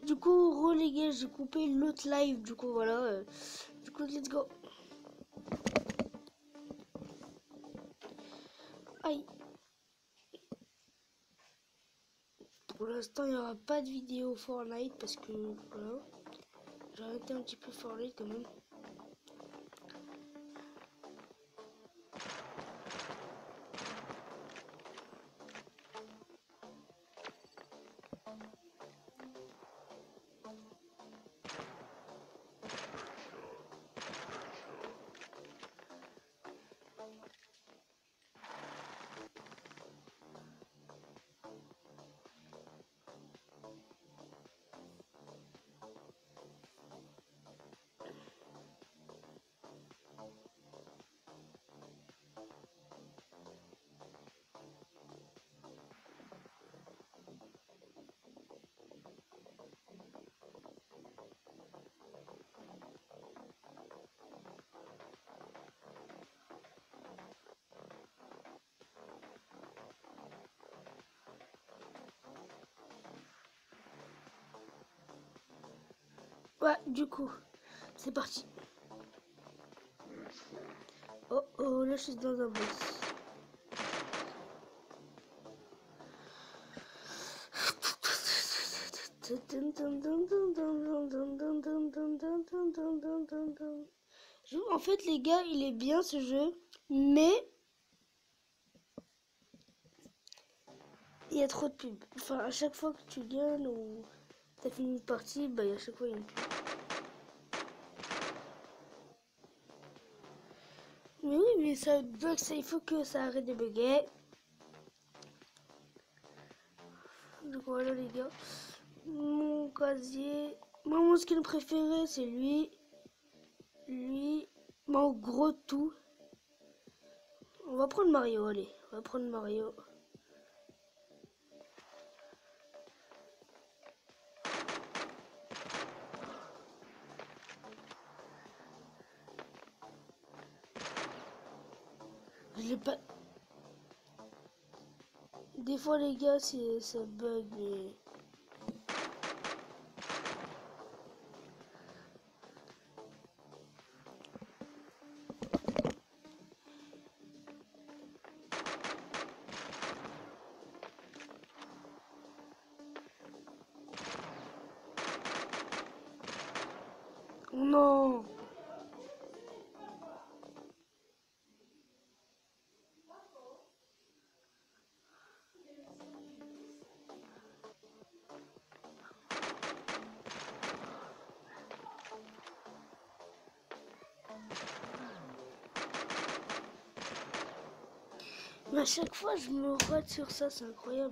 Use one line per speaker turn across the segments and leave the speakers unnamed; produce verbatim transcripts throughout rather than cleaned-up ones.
du coup, re les gars, j'ai coupé l'autre live. Du coup, voilà. euh, du coup, let's go. Aïe. Pour l'instant, il n'y aura pas de vidéo Fortnite parce que voilà. J'ai arrêté un petit peu Fortnite quand même. Ouais, du coup, c'est parti. Oh oh, là je suis dans un boss. En fait, les gars, il est bien ce jeu, mais il y a trop de pubs. Enfin, à chaque fois que tu gagnes ou t'as fini une partie, bah, à chaque fois il y a une pub. Mais oui, mais ça bug, ça, il faut que ça arrête de bugger. Donc voilà les gars, mon casier, moi mon skin préféré c'est lui, lui, mais en gros tout. On va prendre Mario, allez, on va prendre Mario. Je l'ai pas. Des fois les gars, c'est ça bug mais. Non. Mais à chaque fois je me rate sur ça, c'est incroyable.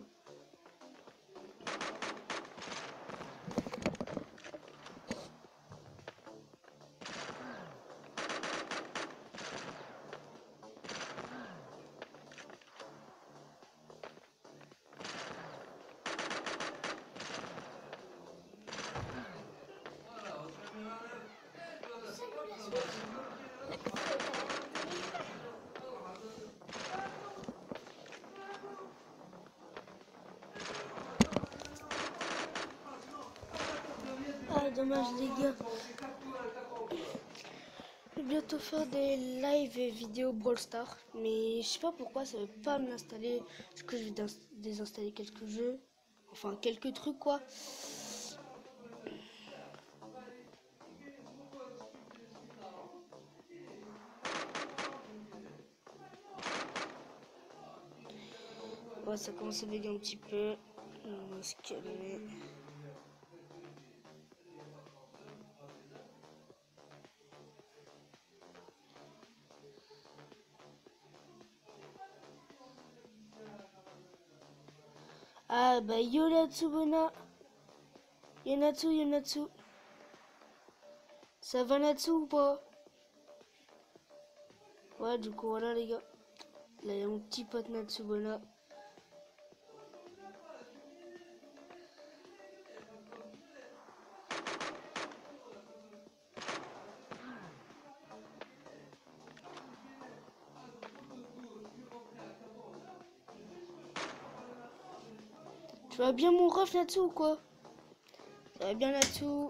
Ah dommage les gars. Je vais bientôt faire des live et vidéos Brawl Stars, mais je sais pas pourquoi ça veut pas me l'installer. Est-ce que je vais désinstaller quelques jeux, enfin quelques trucs quoi. Ouais, ça commence à bugger un petit peu. On va se calmer. Ah bah Yonatsu Bona. Yonatsu, Yonatsu. Ça va Natsu ou pas? Ouais, du coup voilà les gars. Là il y a mon petit pote Natsu Bona. Tu vas bien mon ref Natsu ou quoi? va bien à tout.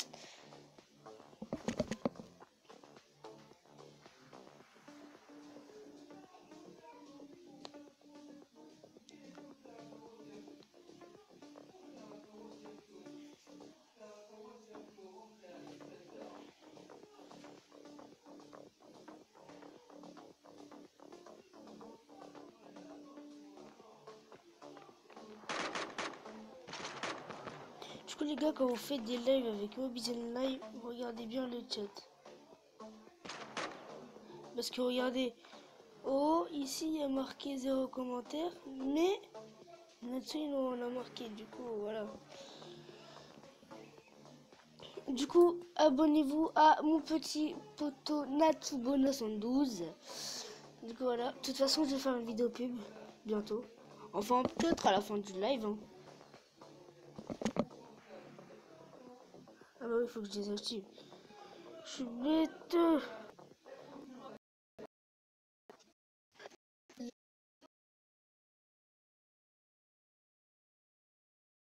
Du coup les gars, quand vous faites des lives avec Mobizen Live, regardez bien le chat. Parce que regardez, oh ici il y a marqué zéro commentaire, mais là-dessus on a marqué, du coup voilà. Du coup, abonnez-vous à mon petit poteau Natsubo cent douze. Du coup voilà, de toute façon je vais faire une vidéo pub bientôt. Enfin peut-être à la fin du live. Hein. Ah bah oui, il faut que je désactive. Je suis bête.